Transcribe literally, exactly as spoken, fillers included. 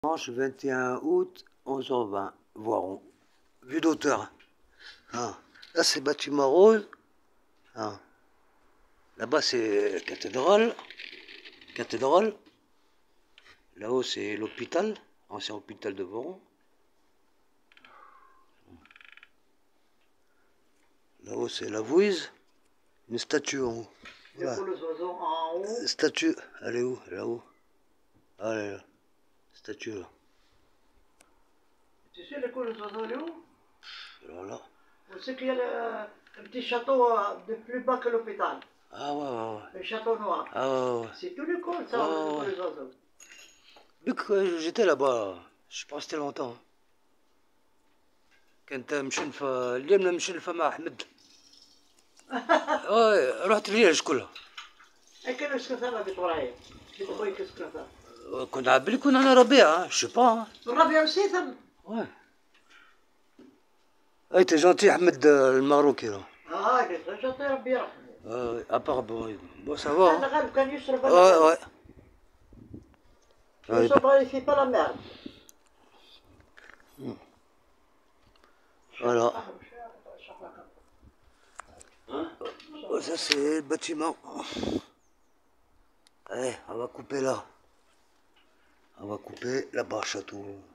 Dimanche vingt et un août, onze heures vingt, Voiron. Vue d'auteur. Ah. Là, c'est bâtiment rose. Ah. Là-bas, c'est cathédrale. Cathédrale. Là-haut, c'est l'hôpital. Ancien hôpital de Voiron. Là-haut, c'est la Vouise. Une statue en haut. Voilà. En haut. Statue. Elle est où? Là-haut. Ah, elle est là. Statue, là. Tu sais le coup, les oiseaux, elle est où? Voilà. On sait qu'il y a le, un petit château euh, de plus bas que l'hôpital. Ah ouais, ouais, ouais. Le château noir. Ah ouais, ouais. C'est tout le coup, ça, Ouais, le coup, ouais. les oiseaux. Vu que j'étais là-bas, je suis pas resté longtemps. كنت مشنفة اليوم مشنفة مع أحمد. اه رحت الليلة كلها. Et qu'est-ce que ça va être vrai? Tu te vois qu'est-ce que ça? كنت عاد بالي كنا أنا ربيع, je sais pas. الربيع aussi, ça? Ouais. Ah, t'es gentil, Ahmed المغروكي là. Ah, il est très gentil, ربي يرحمه. Euh, à part, bon, bon ça va. هذا غالب كان يشرب. Ouais, ouais. Il ne fait pas la merde. Voilà. Ça c'est le bâtiment. Allez, on va couper là. On va couper là-bas, château.